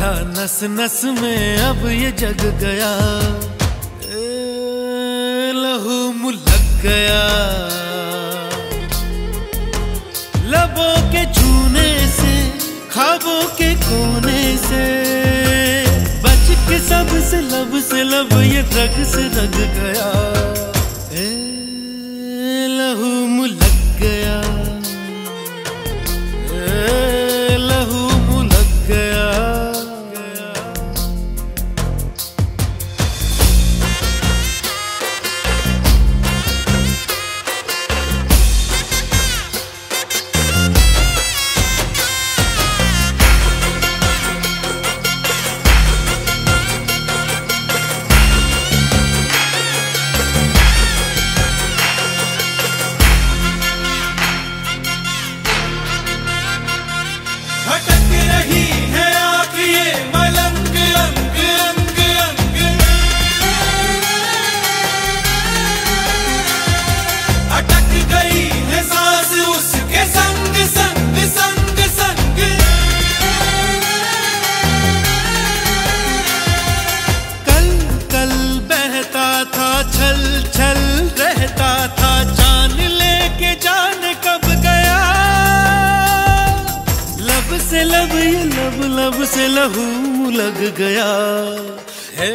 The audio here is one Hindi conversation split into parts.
था नस नस में अब ये जग गया, लहू मुलक गया। लबों के छूने से, ख्वाबों के कोने से, बच के सबसे लब ये रग से रग गया, लहू मुलक गया, लहू मुलक गया। भटक रही है आँख ये मलंग अंग अंग अंग, अटक गई है सांस उसके संग संग संग संग। कल कल बहता था, छल छल रहता था, जान लेके जान कब गया। लब से लब ये लब से लहू लग गया, है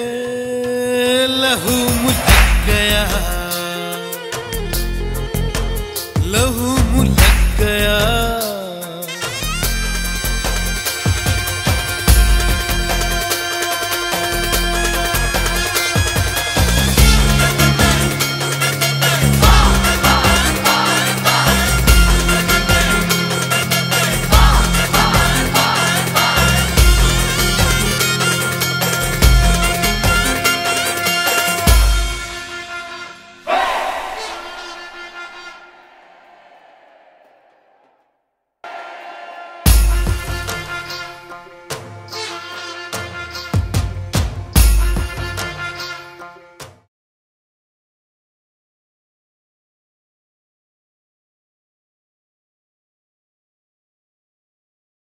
लहू मुलक गया, लहू